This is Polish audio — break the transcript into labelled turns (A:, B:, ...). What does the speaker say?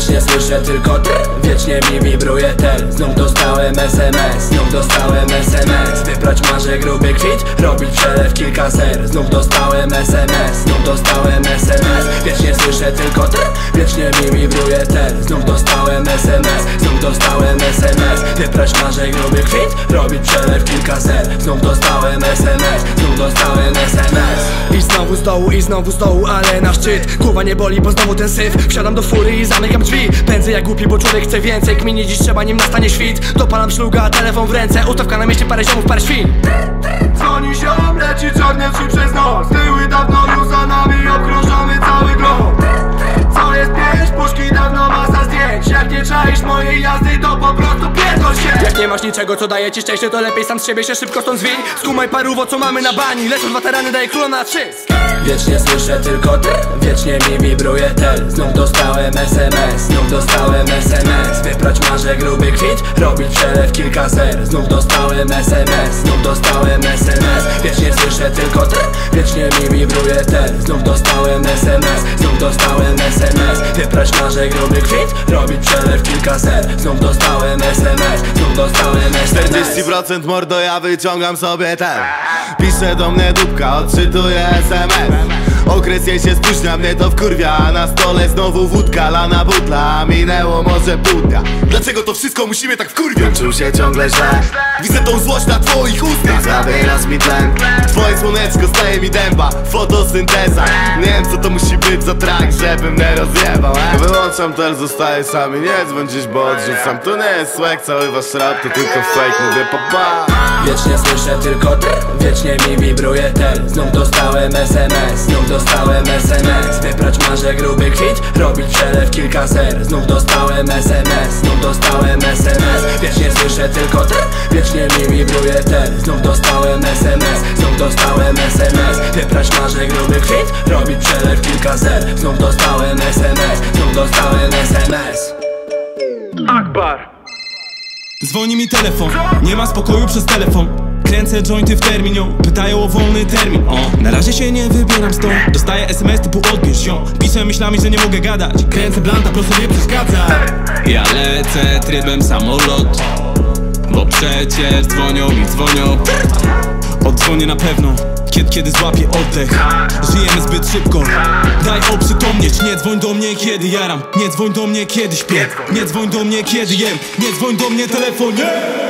A: Wiecznie słyszę tylko ty, wiecznie mi wibruje tel. Znów dostałem SMS, znów dostałem SMS. Wybrać marzę gruby kwit, robić przelew kilka ser. Znów dostałem SMS, znów dostałem SMS. Wiecznie słyszę tylko ty, wiecznie mi wibruje tel. Znów dostałem SMS, znów dostałem SMS. Wybrać marzę gruby kwit, robić przelew kilka ser. Znów dostałem SMS, znów dostałem SMS.
B: I znowu z dołu, ale na szczyt. Głowa nie boli, bo znowu ten syf. Wsiadam do fury i zamykam drzwi. Pędzę jak głupi, bo człowiek chce więcej. Kminie dziś trzeba, nim nastanie świt. Dopalam szluga, telefon w ręce. Ustawka na mieście, parę ziomów, parę świn.
C: Dzwoni ziom, leci czarny wsi przez noc. Tyły dawno już za nami, obkrążamy cały glob. Co jest pięć, puszki dawno masa zdjęć. Jak nie czaisz mojej jazdy, to po prostu pierdol się.
B: Jak nie masz niczego, co daje ci szczęście, to lepiej sam z siebie się szybko stąd zwij. Skumaj paruwo, co mamy na bani. Lecą dwa tereny, daje króla na 3.
A: Wiecznie słyszę tylko ty, wiecznie mi wibruje tel. Znów dostałem SMS, znów dostałem SMS. Wybrać marzę gruby kwit, robić przelew kilka ser. Znów dostałem SMS, znów dostałem SMS. Wiecznie słyszę tylko ty, wiecznie mi wibruje tel. Znów dostałem SMS, znów dostałem SMS. Wybrać marzę gruby kwit, robić przelew kilka ser. Znów dostałem SMS, znów dostałem SMS.
D: 40% mordo, ja wyciągam sobie ten. Pisze do mnie dupka, odczytuje SMS. Okres jej się spóźnia, mnie to wkurwia. A na stole znowu wódka, lana butla. Minęło może pół dnia. Dlaczego to wszystko musimy tak wkurwiać? Czuł się ciągle źle. Widzę tą złość na twoich ustach. Zabierasz mi tlen. Twoje słoneczko staje mi dęba. Fotosynteza. Nie wiem co to musi być za track, żebym nie rozjebał. Wyłączam tel, zostaję sami. Nie dzwoń dziś, bo odrzucam. To nie jest swag, cały wasz rap to tylko fake. Mówię papa.
A: Wiecznie słyszę tylko ty, wiecznie mi wibruje tel. Znów dostałem SMS, znów dostałem SMS. Wybrać marzę gruby kwit, robić przelew kilka ser. Znów dostałem SMS, znów dostałem SMS. Wiecznie słyszę tylko ty, wiecznie mi wibruje tel. Znów dostałem SMS, znów dostałem SMS. Wybrać marzę gruby kwit, robić przelew kilka ser. Znów dostałem SMS, znów dostałem SMS.
C: Akbar.
E: Dzwoni mi telefon, nie ma spokoju przez telefon. Kręcę jointy w terminią, pytają o wolny termin. Na razie się nie wybieram stąd. Dostaję SMS typu odbierz ją. Piszę myślami, że nie mogę gadać. Kręcę blanta, proszę nie przeszkadza. Ja lecę trybem samolot, bo przecież dzwonią. Odzwonię na pewno, kiedy złapię oddech. Żyjemy zbyt szybko, daj oprzytomnieć. Nie dzwoń do mnie kiedy jaram, nie dzwoń do mnie kiedy śpię. Nie dzwoń do mnie kiedy jem, nie dzwoń do mnie telefonie.